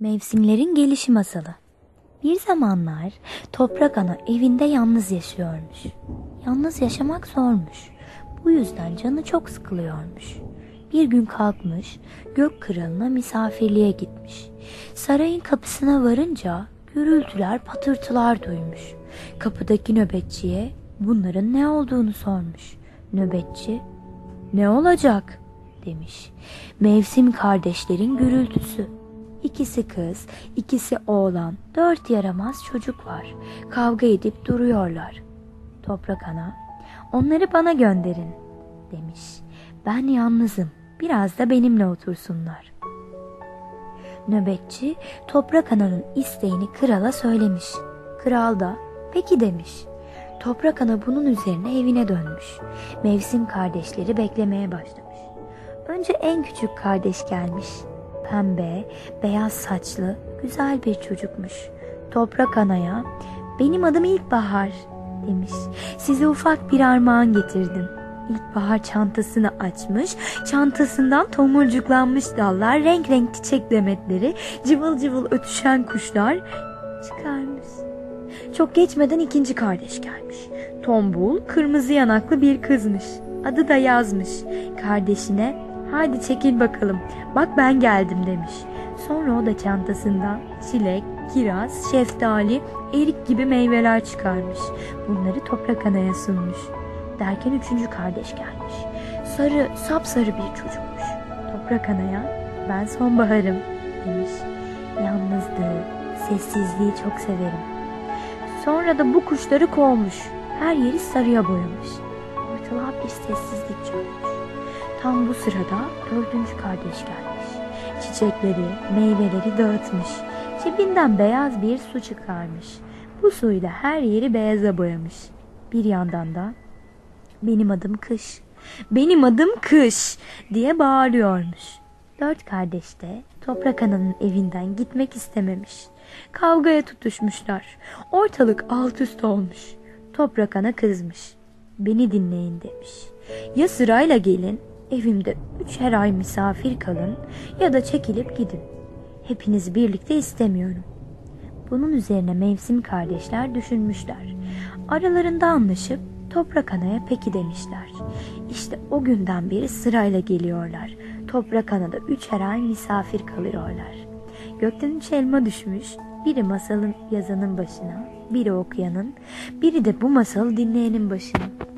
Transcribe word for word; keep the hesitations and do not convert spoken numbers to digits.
Mevsimlerin gelişi masalı. Bir zamanlar Toprak Ana evinde yalnız yaşıyormuş. Yalnız yaşamak zormuş. Bu yüzden canı çok sıkılıyormuş. Bir gün kalkmış, gök kralına misafirliğe gitmiş. Sarayın kapısına varınca gürültüler, patırtılar duymuş. Kapıdaki nöbetçiye bunların ne olduğunu sormuş. Nöbetçi, "Ne olacak?" demiş. "Mevsim kardeşlerin gürültüsü. İkisi kız, ikisi oğlan, dört yaramaz çocuk var. Kavga edip duruyorlar." Toprak Ana, "Onları bana gönderin," demiş. "Ben yalnızım, biraz da benimle otursunlar." Nöbetçi Toprak Ana'nın isteğini krala söylemiş. Kral da peki demiş. Toprak Ana bunun üzerine evine dönmüş. Mevsim kardeşleri beklemeye başlamış. Önce en küçük kardeş gelmiş. Pembe, beyaz saçlı, güzel bir çocukmuş. Toprak Ana'ya, "Benim adım İlkbahar," demiş. "Size ufak bir armağan getirdim." İlkbahar çantasını açmış, çantasından tomurcuklanmış dallar, renk renk çiçek demetleri, cıvıl cıvıl ötüşen kuşlar çıkarmış. Çok geçmeden ikinci kardeş gelmiş. Tombul, kırmızı yanaklı bir kızmış. Adı da yazmış. Kardeşine, "Hadi çekil bakalım, bak ben geldim," demiş. Sonra o da çantasından çilek, kiraz, şeftali, erik gibi meyveler çıkarmış. Bunları Toprak Ana'ya sunmuş. Derken üçüncü kardeş gelmiş. Sarı, sapsarı bir çocukmuş. Toprak Ana'ya, "Ben sonbaharım," demiş. "Yalnızlığı, sessizliği çok severim." Sonra da bu kuşları kovmuş. Her yeri sarıya boyamış. Ortalığa bir sessizlik çökmüş. Tam bu sırada dördüncü kardeş gelmiş. Çiçekleri, meyveleri dağıtmış. Cebinden beyaz bir su çıkarmış. Bu suyla her yeri beyaza boyamış. Bir yandan da "Benim adım Kış, benim adım Kış," diye bağırıyormuş. Dört kardeş de Toprak Ana'nın evinden gitmek istememiş. Kavgaya tutuşmuşlar. Ortalık alt üst olmuş. Toprak Ana kızmış. "Beni dinleyin," demiş. "Ya sırayla gelin, evimde üçer ay misafir kalın, ya da çekilip gidin. Hepinizi birlikte istemiyorum." Bunun üzerine Mevsim kardeşler düşünmüşler. Aralarında anlaşıp Toprak Ana'ya peki demişler. İşte o günden beri sırayla geliyorlar. Toprak Ana'da üçer ay misafir kalıyorlar. Gökten üç elma düşmüş. Biri masalın yazanın başına, biri okuyanın, biri de bu masalı dinleyenin başına.